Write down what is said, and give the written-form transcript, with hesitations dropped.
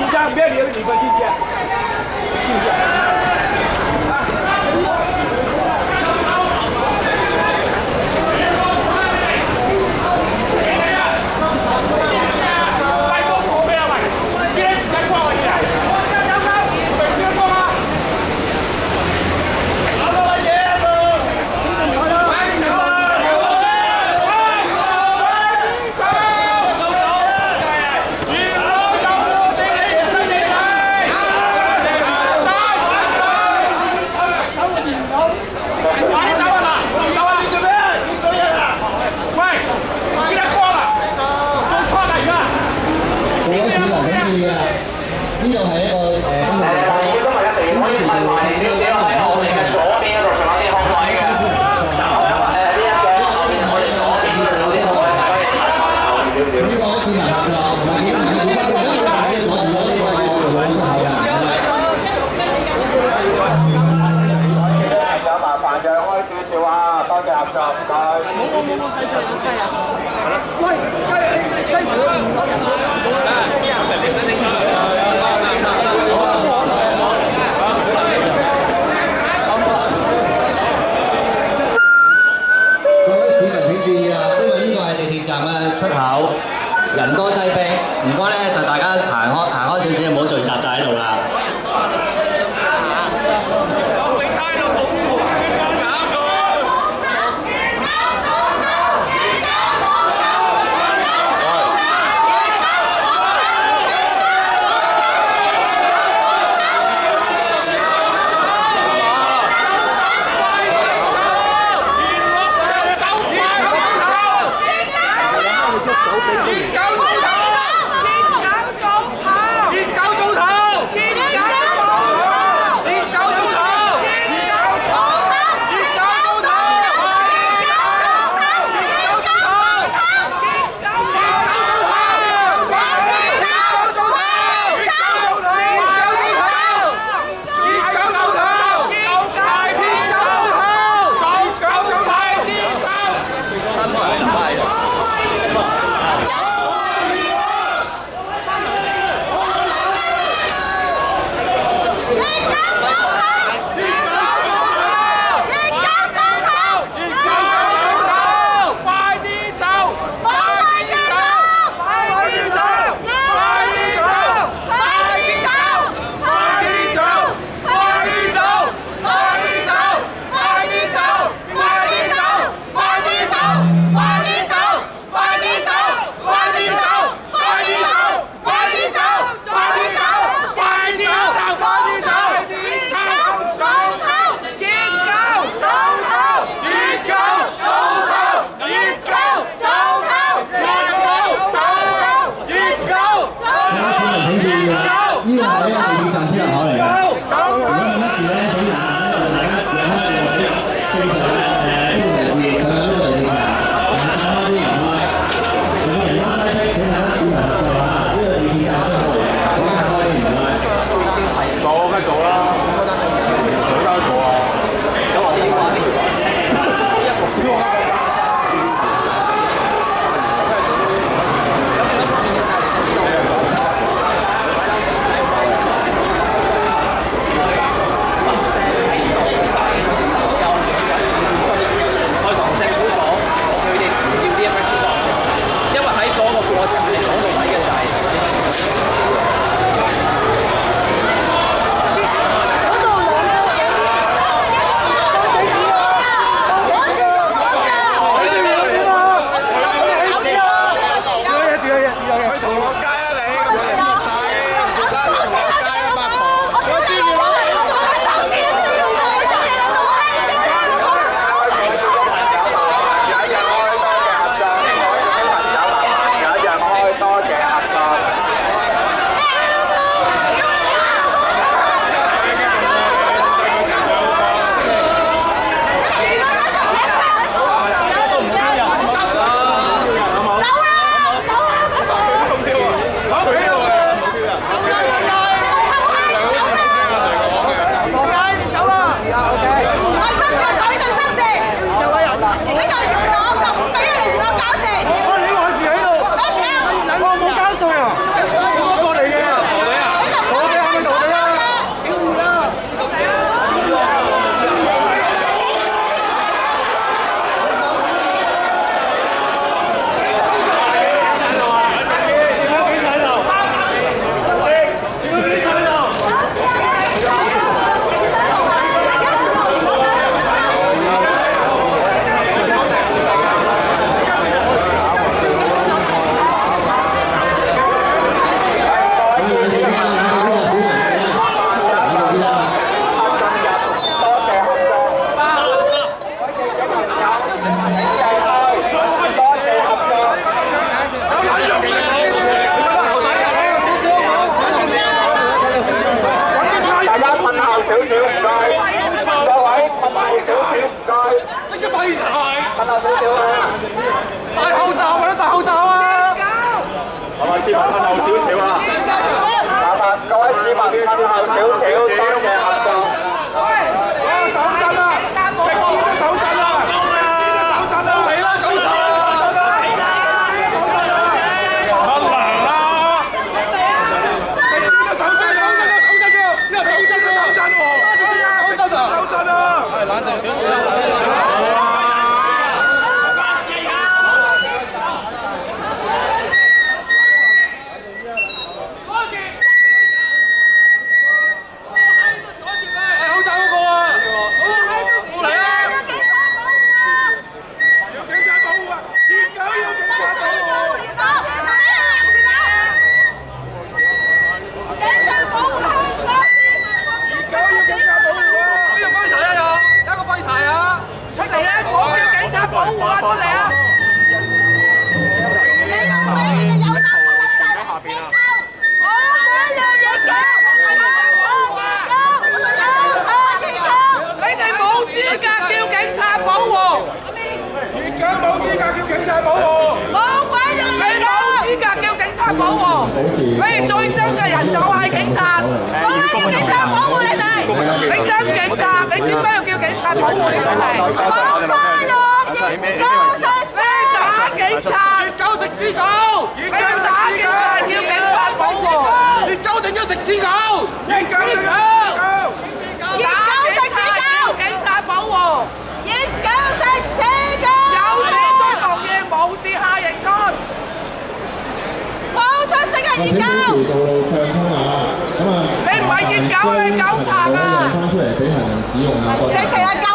張咩料？你個知唔知啊？知唔知啊？ 呢度係一個今日嘅成員可以問埋少少喺我哋嘅左邊嗰度仲有啲空位嘅。呢一個後邊我哋左邊仲有啲空位，大家可以睇埋後邊少少。呢個市民合作，唔係幾唔係幾多，因為大家阻住咗呢個出口嘅。有麻煩就開少少啊！多謝合作，唔該。冇，繼續係啊。喂，雞唔好唔好人啊！出口人多擠逼，唔該咧就大家行開少少，唔好聚集喺度啦。 市民褪後少少啊！ 麻煩各位市民褪後少少，多謝合作。 手震啊！食煙都手震啊！手震啊！嚟啦！咁手震啊！乜涼啊！食煙都手震啊！手震啊！呢個手震啊！手震喎！揸住啲啊！手震啊！手震啊！冷靜少少，冷靜少少。保護，你哋最憎嘅人就係警察，做咩要警察保護你哋？你憎警察，你點解要叫警察保護你出嚟？冇錯咯，熱狗食屎！你打警察，熱狗食屎狗！你要打警察，叫警察保護，熱狗整咗食屎狗！熱狗食屎狗！熱狗食屎狗！警察保護，熱狗食屎狗！有事追行業，無事下迎春。出色嘅熱狗，道路暢通啊！咁啊，你唔係熱狗，你狗賊啊！翻出嚟俾行人使用啊！直情係